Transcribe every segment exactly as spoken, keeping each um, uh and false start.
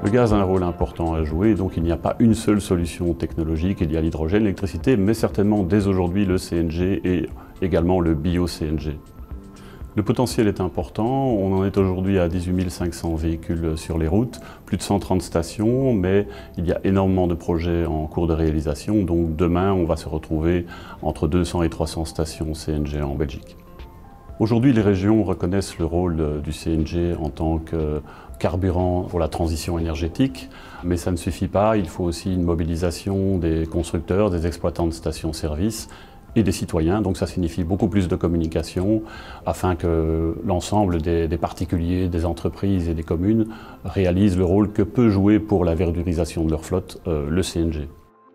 Le gaz a un rôle important à jouer, donc il n'y a pas une seule solution technologique. Il y a l'hydrogène, l'électricité, mais certainement dès aujourd'hui le C N G et également le bio-C N G. Le potentiel est important, on en est aujourd'hui à dix-huit mille cinq cents véhicules sur les routes, plus de cent trente stations, mais il y a énormément de projets en cours de réalisation, donc demain on va se retrouver entre deux cents et trois cents stations C N G en Belgique. Aujourd'hui, les régions reconnaissent le rôle du C N G en tant que carburant pour la transition énergétique, mais ça ne suffit pas, il faut aussi une mobilisation des constructeurs, des exploitants de stations-service et des citoyens, donc ça signifie beaucoup plus de communication afin que l'ensemble des, des particuliers, des entreprises et des communes réalisent le rôle que peut jouer pour la verdurisation de leur flotte euh, le C N G.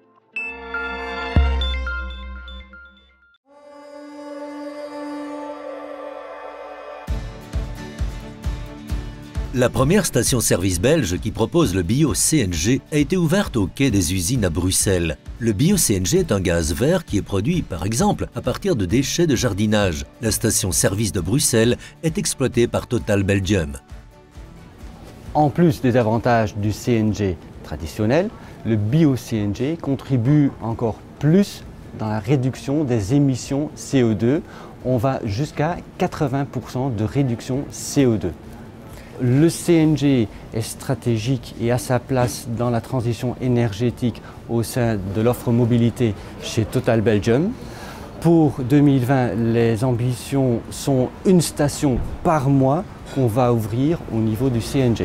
La première station-service belge qui propose le bio-C N G a été ouverte au quai des usines à Bruxelles. Le bio-C N G est un gaz vert qui est produit, par exemple, à partir de déchets de jardinage. La station-service de Bruxelles est exploitée par Total Belgium. En plus des avantages du C N G traditionnel, le bio-C N G contribue encore plus dans la réduction des émissions C O deux. On va jusqu'à quatre-vingts pour cent de réduction C O deux. Le C N G est stratégique et a sa place dans la transition énergétique au sein de l'offre mobilité chez Total Belgium. Pour deux mille vingt, les ambitions sont une station par mois qu'on va ouvrir au niveau du C N G.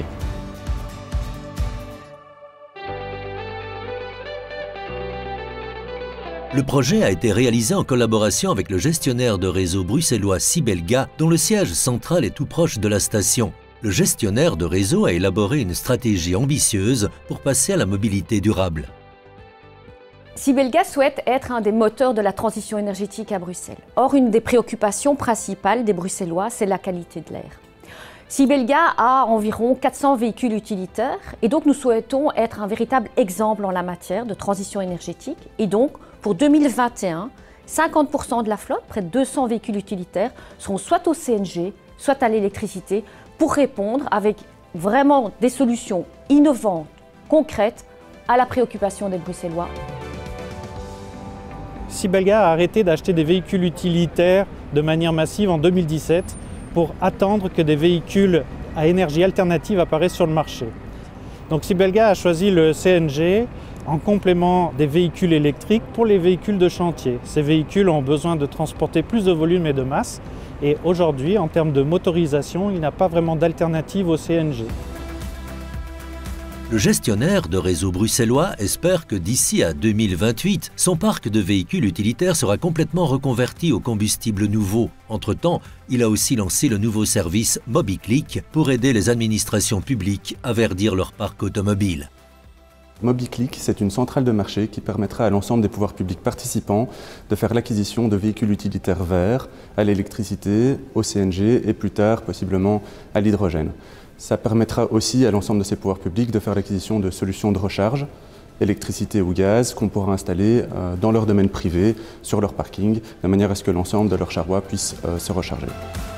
Le projet a été réalisé en collaboration avec le gestionnaire de réseau bruxellois Sibelga, dont le siège central est tout proche de la station. Le gestionnaire de réseau a élaboré une stratégie ambitieuse pour passer à la mobilité durable. Sibelga souhaite être un des moteurs de la transition énergétique à Bruxelles. Or, une des préoccupations principales des Bruxellois, c'est la qualité de l'air. Sibelga a environ quatre cents véhicules utilitaires et donc nous souhaitons être un véritable exemple en la matière de transition énergétique. Et donc, pour deux mille vingt et un, cinquante pour cent de la flotte, près de deux cents véhicules utilitaires, seront soit au C N G, soit à l'électricité, pour répondre avec vraiment des solutions innovantes, concrètes, à la préoccupation des Bruxellois. Sibelga a arrêté d'acheter des véhicules utilitaires de manière massive en deux mille dix-sept pour attendre que des véhicules à énergie alternative apparaissent sur le marché. Donc Sibelga a choisi le C N G en complément des véhicules électriques pour les véhicules de chantier. Ces véhicules ont besoin de transporter plus de volume et de masse. Et aujourd'hui, en termes de motorisation, il n'y a pas vraiment d'alternative au C N G. Le gestionnaire de réseau bruxellois espère que d'ici à deux mille vingt-huit, son parc de véhicules utilitaires sera complètement reconverti au combustible nouveau. Entre-temps, il a aussi lancé le nouveau service MobiClick pour aider les administrations publiques à verdir leur parc automobile. MobiClick, c'est une centrale de marché qui permettra à l'ensemble des pouvoirs publics participants de faire l'acquisition de véhicules utilitaires verts à l'électricité, au C N G et plus tard possiblement à l'hydrogène. Ça permettra aussi à l'ensemble de ces pouvoirs publics de faire l'acquisition de solutions de recharge, électricité ou gaz, qu'on pourra installer dans leur domaine privé, sur leur parking, de manière à ce que l'ensemble de leur charroi puisse se recharger.